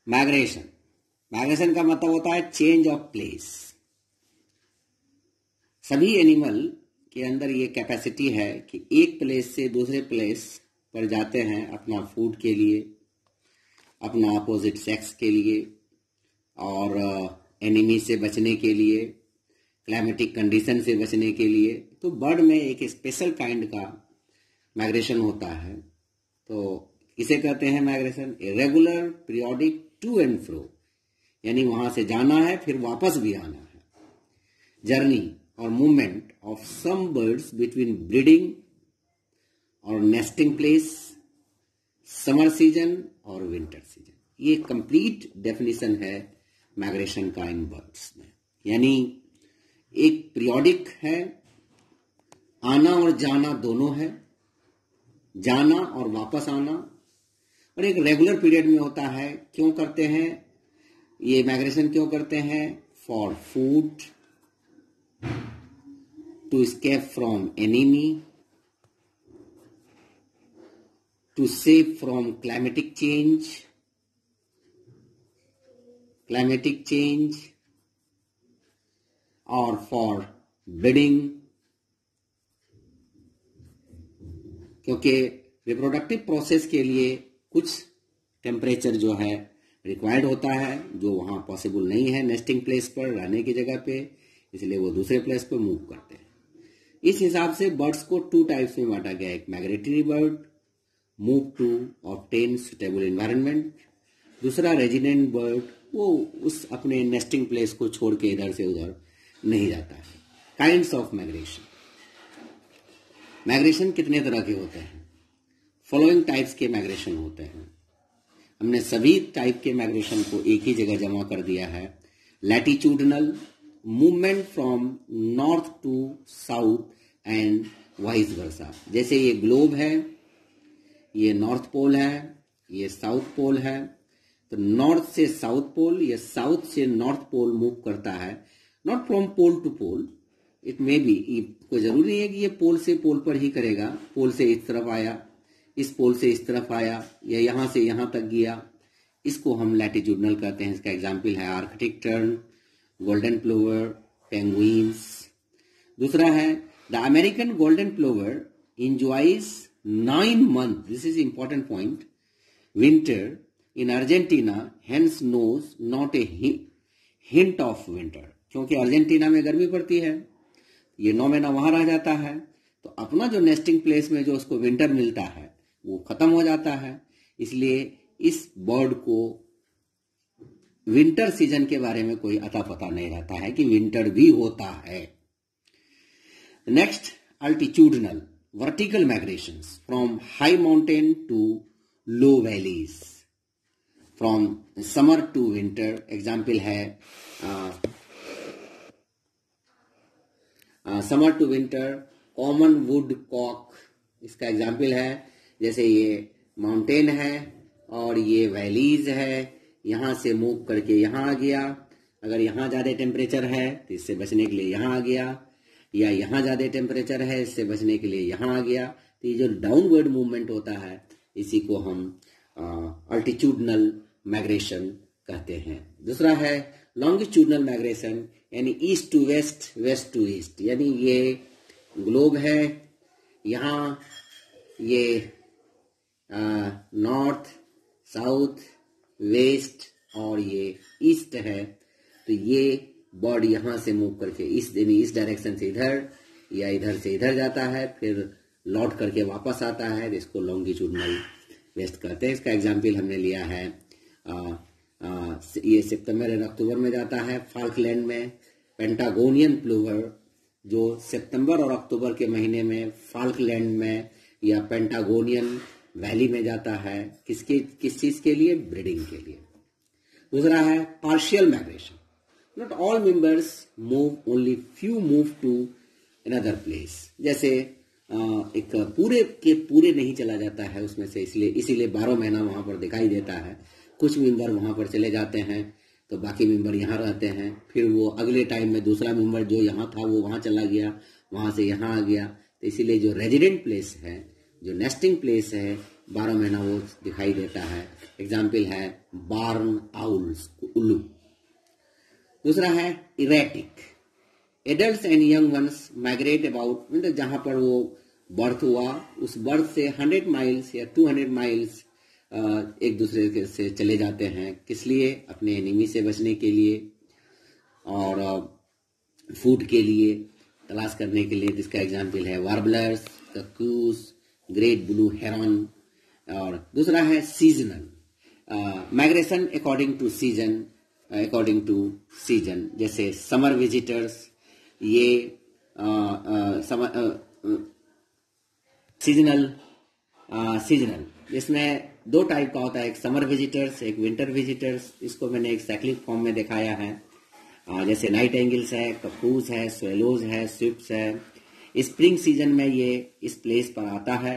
Migration, migration का मतलब होता है चेंज ऑफ प्लेस। सभी एनिमल के अंदर ये कैपेसिटी है कि एक प्लेस से दूसरे प्लेस पर जाते हैं अपना फूड के लिए, अपना अपोजिट सेक्स के लिए, और एनिमी से बचने के लिए, क्लाइमेटिक कंडीशन से बचने के लिए। तो बर्ड में एक स्पेशल काइंड का माइग्रेशन होता है। तो इसे कहते हैं migration regular periodic to and fro, यानी वहां से जाना है फिर वापस भी आना है। जर्नी और movement of some birds between breeding और नेस्टिंग प्लेस, समर सीजन और विंटर सीजन। ये कंप्लीट डेफिनेशन है माइग्रेशन का इन बर्ड्स में। यानी एक पीरियोडिक है, आना और जाना दोनों है, जाना और वापस आना, और एक रेगुलर पीरियड में होता है। क्यों करते हैं ये माइग्रेशन? क्यों करते हैं? For food, to escape from enemy, to save from climatic change, or for breeding, क्योंकि रिप्रोडक्टिव प्रोसेस के लिए कुछ टेम्परेचर जो है रिक्वायर्ड होता है, जो वहां पॉसिबल नहीं है नेस्टिंग प्लेस पर, रहने की जगह पे, इसलिए वो दूसरे प्लेस पर मूव करते हैं। इस हिसाब से बर्ड्स को टू टाइप्स में बांटा गया है। एक migratory bird, move to obtain suitable environment. दूसरा रेजिडेंट बर्ड, वो उस अपने नेस्टिंग प्लेस को छोड़ के इधर से उधर नहीं जाता है। काइंड्स ऑफ माइग्रेशन, माइग्रेशन कितने तरह के होते हैं? फॉलोइंग टाइप्स के माइग्रेशन होते हैं। हमने सभी टाइप के माइग्रेशन को एक ही जगह जमा कर दिया है। Latitudinal, movement from north to south and vice versa. जैसे ये ग्लोब है, ये नॉर्थ पोल है, ये साउथ पोल है। तो नॉर्थ से साउथ पोल या साउथ से नॉर्थ पोल मूव करता है, not from pole to pole. It may be, कोई जरूरी नहीं है कि ये पोल से पोल पर ही करेगा। पोल से इस तरफ आया, इस पोल से इस तरफ आया, या यहां से यहां तक गया, इसको हम लैटिट्यूडनल कहते हैं। इसका एग्जाम्पल है arctic tern, golden plover, penguins. दूसरा है the American golden plover enjoys 9 months, this is important point, winter in Argentina, hence knows not a hint of winter। क्योंकि अर्जेंटीना में गर्मी पड़ती है, ये 9 महीना वहां रह जाता है, तो अपना जो नेस्टिंग प्लेस में जो उसको विंटर मिलता है वो खत्म हो जाता है। इसलिए इस बर्ड को विंटर सीजन के बारे में कोई अता पता नहीं रहता है कि विंटर भी होता है। Next, altitudinal, vertical migrations from high mountain to low valleys, from summer to winter. Example है summer to winter, common woodcock, इसका एग्जाम्पल है। जैसे ये माउंटेन है और ये वैलीज है, यहां से मूव करके यहां आ गया। अगर यहां ज्यादा टेम्परेचर है तो इससे बचने के लिए यहां आ गया, या यहां ज्यादा टेम्परेचर है इससे बचने के लिए यहां आ गया। तो ये जो डाउनवर्ड मूवमेंट होता है इसी को हम अल्टीट्यूडनल माइग्रेशन कहते हैं। दूसरा है लॉन्गिट्यूडनल माइग्रेशन, यानी east to west, west to east. यानी ये ग्लोब है, यहाँ ये नॉर्थ, साउथ, वेस्ट और ये ईस्ट है। तो ये बर्ड यहां से मूव करके इस डायरेक्शन से इधर या इधर से इधर जाता है, फिर लौट करके वापस आता है, इसको लॉन्गिट्यूडनल वेस्ट कहते हैं। इसका एग्जाम्पल हमने लिया है ये सितंबर और अक्टूबर में जाता है फाल्कलैंड में। पेंटागोनियन प्लोवर जो सितंबर और अक्टूबर के महीने में फाल्कलैंड में या पेंटागोनियन वैली में जाता है, किस चीज के लिए? ब्रीडिंग के लिए। दूसरा है partial migration, not all members move, only few move to another place. जैसे एक पूरे के पूरे नहीं चला जाता है उसमें से, इसीलिए 12 महीना वहां पर दिखाई देता है। कुछ मेंबर वहां पर चले जाते हैं तो बाकी मेंबर यहाँ रहते हैं, फिर वो अगले टाइम में दूसरा मेंबर जो यहाँ था वो वहां चला गया, वहां से यहाँ आ गया। तो इसीलिए जो रेजिडेंट प्लेस है, जो नेस्टिंग प्लेस है, 12 महीना वो दिखाई देता है। एग्जाम्पल है बार्न आउल्स, उल्लू। दूसरा है erratic. Adults and young ones migrate about, मतलब जहां पर वो बर्थ हुआ उस बर्थ से 100 माइल्स या 200 माइल्स एक दूसरे से चले जाते हैं। किस लिए? अपने एनिमी से बचने के लिए और फूड के लिए, तलाश करने के लिए। जिसका एग्जाम्पल है warblers, cuckoos, great blue heron. और दूसरा है seasonal migration according to season, according to season. जैसे समर विजिटर्स, ये सीजनल जिसमें 2 टाइप का होता है, एक समर विजिटर्स, एक विंटर विजिटर्स। इसको मैंने एक साइक्लिक फॉर्म में दिखाया है। जैसे नाइट एंगल्स है, कपूस है, स्वेलोज है, स्विफ्ट्स है। स्प्रिंग सीजन में ये इस प्लेस पर आता है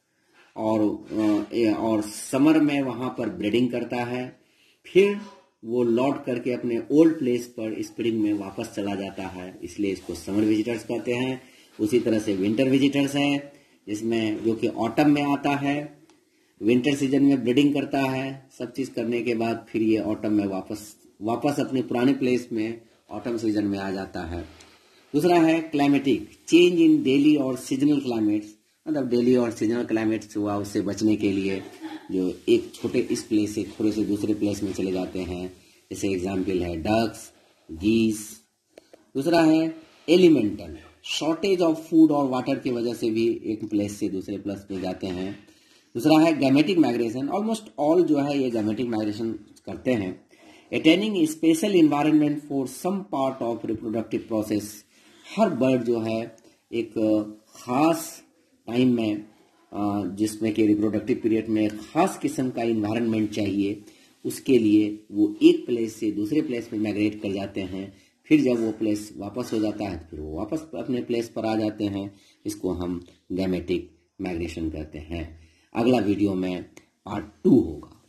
और समर में वहां पर ब्रीडिंग करता है, फिर वो लौट करके अपने ओल्ड प्लेस पर स्प्रिंग में वापस चला जाता है, इसलिए इसको समर विजिटर्स कहते हैं। उसी तरह से विंटर विजिटर्स है, जिसमें जो कि ऑटम में आता है, विंटर सीजन में ब्रीडिंग करता है, सब चीज करने के बाद फिर ये ऑटम में वापस अपने पुराने प्लेस में ऑटम सीजन में आ जाता है। दूसरा है क्लाइमेटिक, चेंज इन डेली और सीजनल क्लाइमेट्स, मतलब डेली और सीजनल क्लाइमेट्स हुआ उससे बचने के लिए जो एक छोटे इस प्लेस से थोड़े से दूसरे प्लेस में चले जाते हैं। जैसे एग्जाम्पल है डक्स, गीस। दूसरा है एलिमेंटल, शॉर्टेज ऑफ फूड और वाटर की वजह से भी एक प्लेस से दूसरे प्लेस पे जाते हैं। दूसरा है गैमेटिक माइग्रेशन, ऑलमोस्ट ऑल जो है ये गैमेटिक माइग्रेशन करते हैं। Attaining special environment for some part of reproductive process, हर बर्ड जो है एक खास टाइम में जिसमें कि रिप्रोडक्टिव पीरियड में खास किस्म का इन्वायरमेंट चाहिए, उसके लिए वो एक प्लेस से दूसरे प्लेस में माइग्रेट कर जाते हैं। फिर जब वो प्लेस वापस हो जाता है फिर वो वापस अपने प्लेस पर आ जाते हैं। इसको हम गैमेटिक माइग्रेशन कहते हैं। अगला वीडियो में पार्ट 2 होगा।